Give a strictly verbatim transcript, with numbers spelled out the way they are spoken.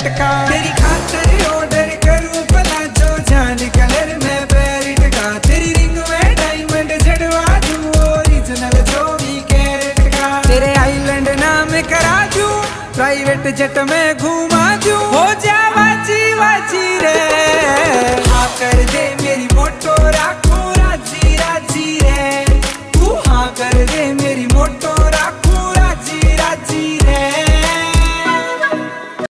Carat का। तेरी खातर ऑर्डर करूं भला जो जान कलर में पैरेट का। तेरी रिंग में डायमंड जड़वा दूं ओरिजिनल चौबीस कैरेट का। तेरे आइलैंड नाम करा दूं प्राइवेट जेट में घुमा दूं। हो जा वाची वाची